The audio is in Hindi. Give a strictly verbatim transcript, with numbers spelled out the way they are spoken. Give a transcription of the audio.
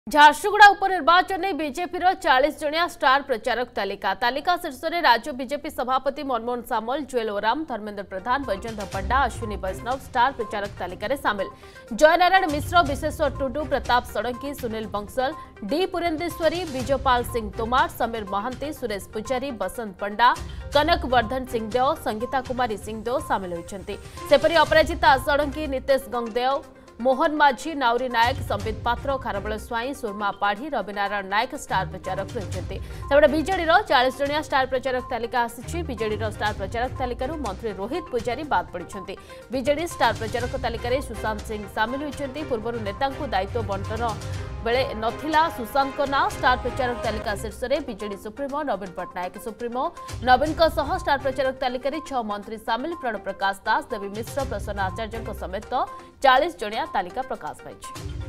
झारसुगुड़ा उपनिर्वाचन में बीजेपी चालीस जणिया स्टार प्रचारक तालिका तालिका शीर्ष में राज्य बीजेपी सभापति मनमोहन सामल, जुएल ओराम, धर्मेंद्र प्रधान, वैजयंत पंडा, अश्विनी वैष्णव स्टार प्रचारक तालिका सामिल। जयनारायण मिश्र, विशेश्वर टुडू, प्रताप षडंगी, सुनील बंसल, डी पुरेंदेश्वरी, विजयपाल सिंह तोमार, समीर महांती, सुरेश पुजारी, बसंत पंडा, कनक वर्धन सिंहदेव, संगीता कुमारी सिंहदेव सामिल होती। सेपरी अपराजिता षडंगी, नितेश गंगदेव, मोहन माझी, नाउरी नायक, संबित पात्र, खारबल स्वाई, सुरमा पाढ़ी, रविनारायण नायक स्टार प्रचारक रही। बीजेडी चालीस जणिया स्टार प्रचारक तालिका आसी। बीजेडी स्टार प्रचारक तालिका मंत्री रोहित पुजारी बाद पड़ते। बीजेडी स्टार प्रचारक तालिका सुशांत सिंह सामिल होती। पूर्व नेता दायित्व बंटन बेले नथिला सुशांत ना स्टार प्रचारक तालिका शीर्ष में BJD supremo Naveen Patnaik supremo Naveen star प्रचारक तालिका छह मंत्री सामिल। प्रणव प्रकाश दास, देवी मिश्र, प्रसन्न आचार्य समेत चालीस जणिया तालिका प्रकाश पाई।